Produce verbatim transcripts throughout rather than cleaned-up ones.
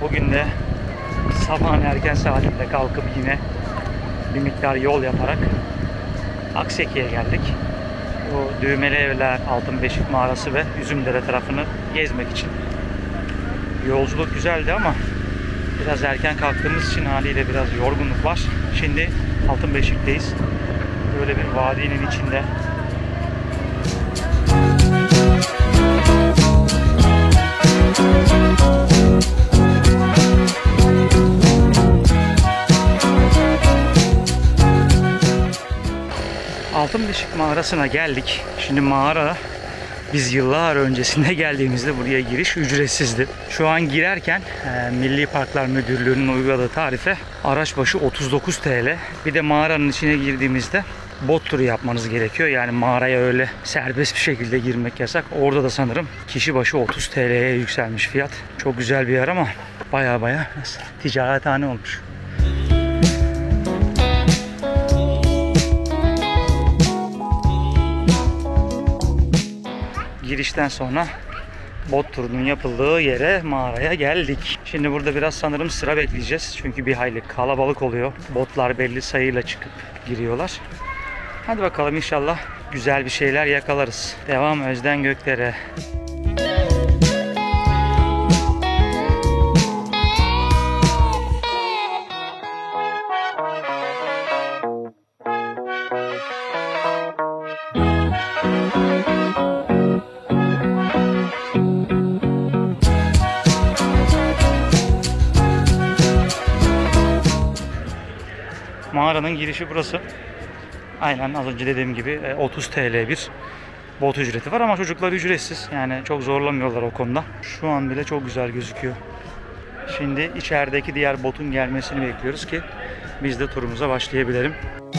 Bugün de sabahın erken saatinde kalkıp yine bir miktar yol yaparak Akseki'ye geldik. O düğmeli evler, Altınbeşik Mağarası ve Üzümdere tarafını gezmek için. Yolculuk güzeldi ama biraz erken kalktığımız için haliyle biraz yorgunluk var. Şimdi Altınbeşik'teyiz. Böyle bir vadinin içinde. Altınbeşik Mağarası'na geldik. Şimdi mağara, biz yıllar öncesinde geldiğimizde buraya giriş ücretsizdi. Şu an girerken e, Milli Parklar Müdürlüğü'nün uyguladığı tarife araç başı otuz dokuz TL. Bir de mağaranın içine girdiğimizde bot turu yapmanız gerekiyor. Yani mağaraya öyle serbest bir şekilde girmek yasak. Orada da sanırım kişi başı otuz TL'ye yükselmiş fiyat. Çok güzel bir yer ama baya baya ticarethane olmuş. Girişten sonra bot turunun yapıldığı yere, mağaraya geldik. Şimdi burada biraz sanırım sıra bekleyeceğiz. Çünkü bir hayli kalabalık oluyor. Botlar belli sayıyla çıkıp giriyorlar. Hadi bakalım, inşallah güzel bir şeyler yakalarız. Devam Özden Gökdere. Mağaranın girişi burası. Aynen az önce dediğim gibi otuz TL bir bot ücreti var ama çocuklar ücretsiz. Yani çok zorlamıyorlar o konuda. Şu an bile çok güzel gözüküyor. Şimdi içerideki diğer botun gelmesini bekliyoruz ki biz de turumuza başlayabilelim.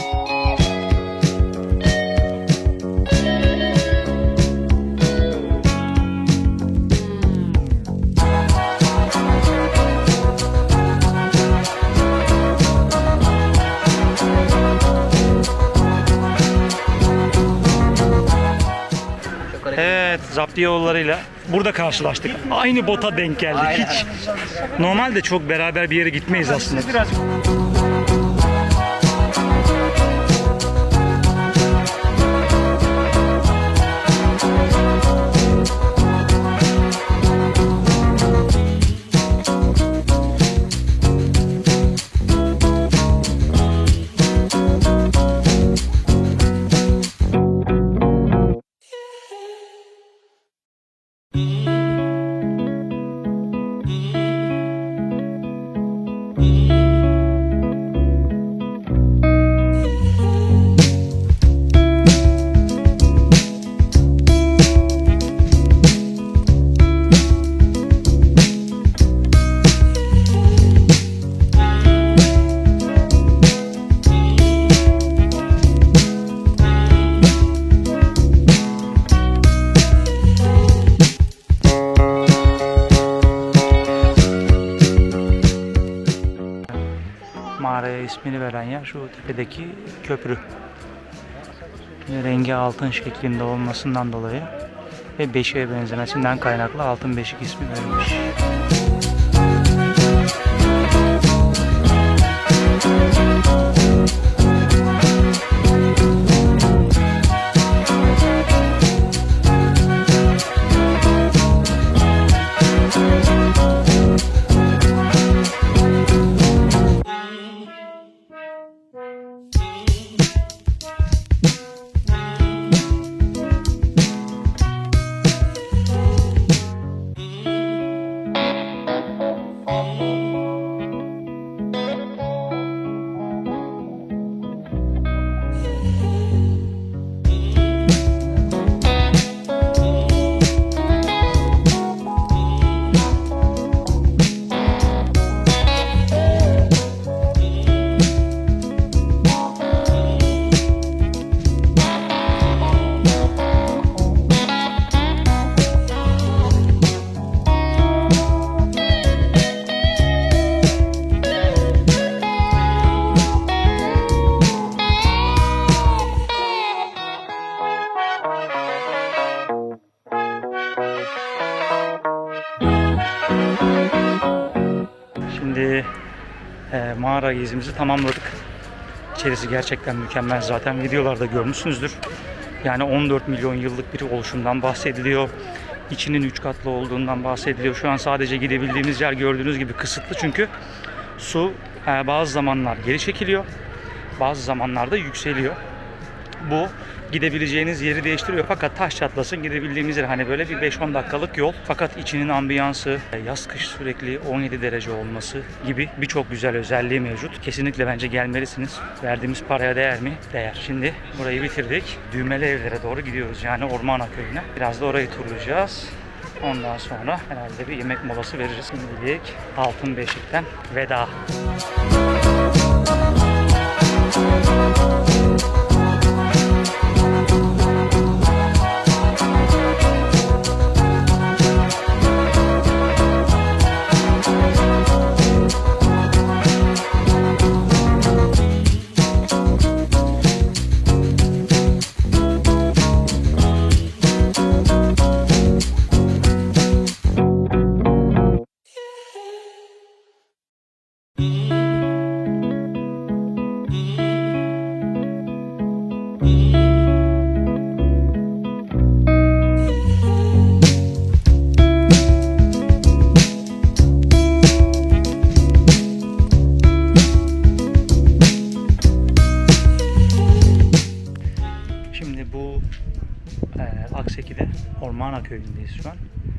Evet, zaptiye yollarıyla burada karşılaştık. Aynı bota denk geldik. Aynen. Hiç normalde çok beraber bir yere gitmeyiz aslında. Mağaraya ismini veren yer şu tepedeki köprü. Rengi altın şeklinde olmasından dolayı ve beşiğe benzemesinden kaynaklı Altınbeşik ismi verilmiş. e, mağara gezimizi tamamladık. İçerisi gerçekten mükemmel, zaten videolarda görmüşsünüzdür. Yani on dört milyon yıllık bir oluşumdan bahsediliyor. İçinin üç katlı olduğundan bahsediliyor. Şu an sadece gidebildiğimiz yer gördüğünüz gibi kısıtlı, çünkü su e, bazı zamanlar geri çekiliyor, bazı zamanlarda yükseliyor. Bu gidebileceğiniz yeri değiştiriyor, fakat taş çatlasın gidebildiğimiz yer hani böyle bir beş on dakikalık yol. Fakat içinin ambiyansı, yaz kış sürekli on yedi derece olması gibi birçok güzel özelliği mevcut. Kesinlikle bence gelmelisiniz. Verdiğimiz paraya değer mi? Değer. Şimdi burayı bitirdik. Düğmeli evlere doğru gidiyoruz, yani Ormana köyüne. Biraz da orayı turlayacağız. Ondan sonra herhalde bir yemek molası veririz. Şimdilik Altınbeşik'ten veda. Akseki'de Ormana köyündeyiz şu an.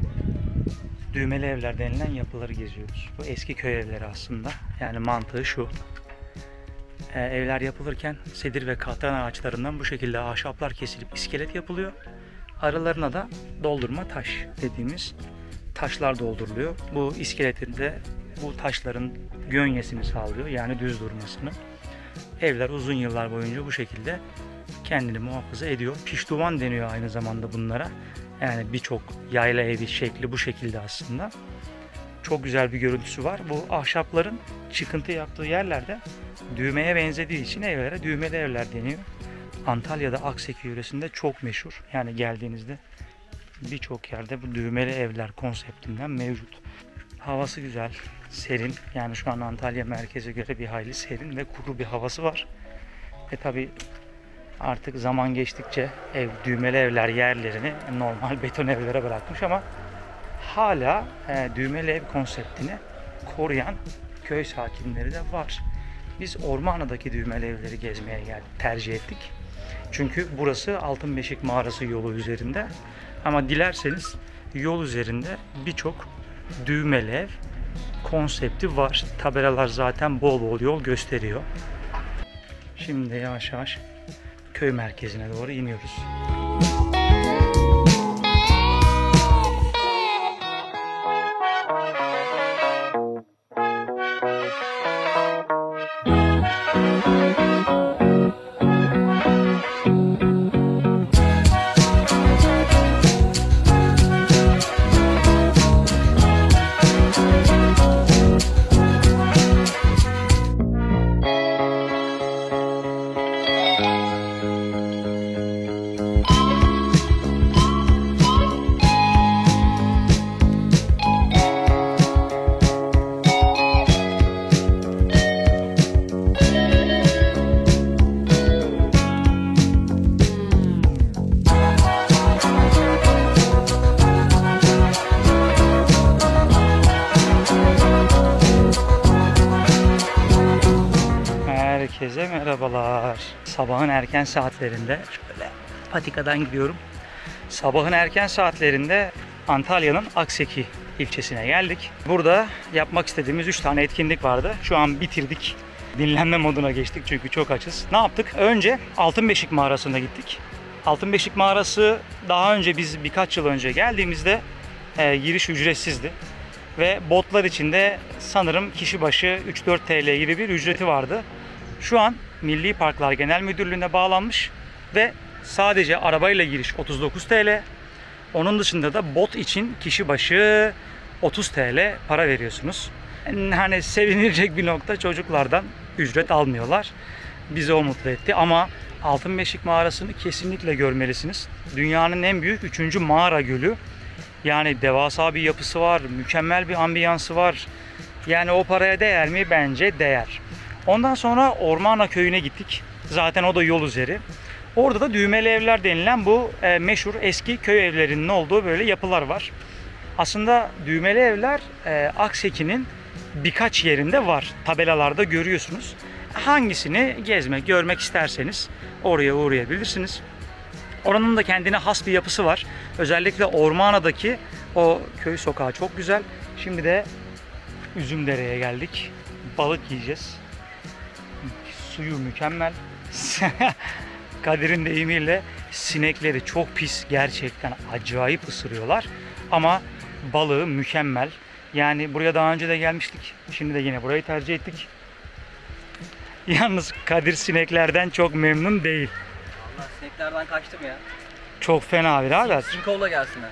Düğmeli evler denilen yapıları geziyoruz. Bu eski köy evleri aslında. Yani mantığı şu. Ee, evler yapılırken sedir ve katran ağaçlarından bu şekilde ahşaplar kesilip iskelet yapılıyor. Aralarına da doldurma taş dediğimiz taşlar dolduruluyor. Bu iskeletin de bu taşların gönyesini sağlıyor. Yani düz durmasını. Evler uzun yıllar boyunca bu şekilde kendini muhafaza ediyor. Piştuvan deniyor aynı zamanda bunlara. Yani birçok yayla evi şekli bu şekilde aslında. Çok güzel bir görüntüsü var. Bu ahşapların çıkıntı yaptığı yerlerde düğmeye benzediği için evlere düğmeli evler deniyor. Antalya'da Akseki yöresinde çok meşhur. Yani geldiğinizde birçok yerde bu düğmeli evler konseptinden mevcut. Havası güzel, serin. Yani şu an Antalya merkeze göre bir hayli serin ve kuru bir havası var. E tabi artık zaman geçtikçe ev, düğmeli evler yerlerini normal beton evlere bırakmış, ama hala e, düğmeli ev konseptini koruyan köy sakinleri de var. Biz Ormana'daki düğmeli evleri gezmeye geldik, tercih ettik. Çünkü burası Altınbeşik Mağarası yolu üzerinde. Ama dilerseniz yol üzerinde birçok düğmeli ev konsepti var. Tabelalar zaten bol bol yol gösteriyor. Şimdi yavaş yavaş köy merkezine doğru iniyoruz. Herkese merhabalar. Sabahın erken saatlerinde şöyle patikadan gidiyorum. Sabahın erken saatlerinde Antalya'nın Akseki ilçesine geldik. Burada yapmak istediğimiz üç tane etkinlik vardı. Şu an bitirdik. Dinlenme moduna geçtik çünkü çok açız. Ne yaptık? Önce Altınbeşik Mağarası'na gittik. Altınbeşik Mağarası daha önce biz birkaç yıl önce geldiğimizde e, giriş ücretsizdi. Ve botlar içinde sanırım kişi başı üç dört TL gibi bir ücreti vardı. Şu an Milli Parklar Genel Müdürlüğü'ne bağlanmış ve sadece arabayla giriş otuz dokuz TL. Onun dışında da bot için kişi başı otuz TL para veriyorsunuz. Hani sevinilecek bir nokta, çocuklardan ücret almıyorlar. Bizi o mutlu etti, ama Altınbeşik Mağarası'nı kesinlikle görmelisiniz. Dünyanın en büyük üçüncü mağara gölü. Yani devasa bir yapısı var, mükemmel bir ambiyansı var. Yani o paraya değer mi? Bence değer. Ondan sonra Ormana köyüne gittik. Zaten o da yol üzeri. Orada da düğmeli evler denilen bu e, meşhur eski köy evlerinin olduğu böyle yapılar var. Aslında düğmeli evler e, Akseki'nin birkaç yerinde var. Tabelalarda görüyorsunuz. Hangisini gezmek, görmek isterseniz oraya uğrayabilirsiniz. Oranın da kendine has bir yapısı var. Özellikle Ormana'daki o köy sokağı çok güzel. Şimdi de Üzümdere'ye geldik. Balık yiyeceğiz. Suyu mükemmel. Kadir'in deyimiyle sinekleri çok pis, gerçekten acayip ısırıyorlar. Ama balığı mükemmel. Yani buraya daha önce de gelmiştik. Şimdi de yine burayı tercih ettik. Yalnız Kadir sineklerden çok memnun değil. Allah, sineklerden kaçtım ya. Çok fena birader. Sinkolla gelsinler.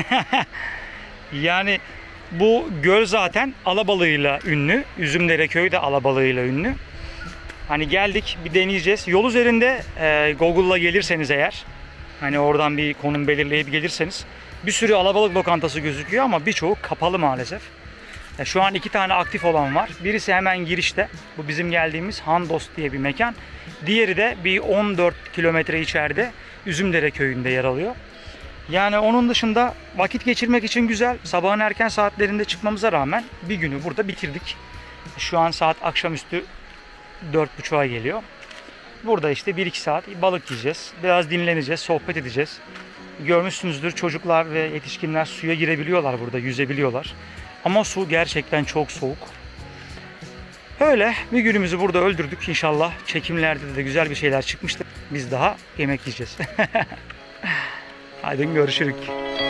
Yani bu göl zaten alabalığıyla ünlü. Üzümdere köyü de alabalığıyla ünlü. Hani geldik, bir deneyeceğiz. Yol üzerinde e, Google'la gelirseniz eğer, hani oradan bir konum belirleyip gelirseniz, bir sürü alabalık lokantası gözüküyor ama birçoğu kapalı maalesef. E, şu an iki tane aktif olan var. Birisi hemen girişte. Bu bizim geldiğimiz Handos diye bir mekan. Diğeri de bir on dört kilometre içeride Üzümdere köyünde yer alıyor. Yani onun dışında vakit geçirmek için güzel. Sabahın erken saatlerinde çıkmamıza rağmen bir günü burada bitirdik. Şu an saat akşamüstü dört buçuğa geliyor. Burada işte bir iki saat balık yiyeceğiz. Biraz dinleneceğiz, sohbet edeceğiz. Görmüşsünüzdür, çocuklar ve yetişkinler suya girebiliyorlar burada, yüzebiliyorlar. Ama su gerçekten çok soğuk. Öyle bir günümüzü burada öldürdük inşallah. Çekimlerde de güzel bir şeyler çıkmıştır. Biz daha yemek yiyeceğiz. Haydi görüşürüz.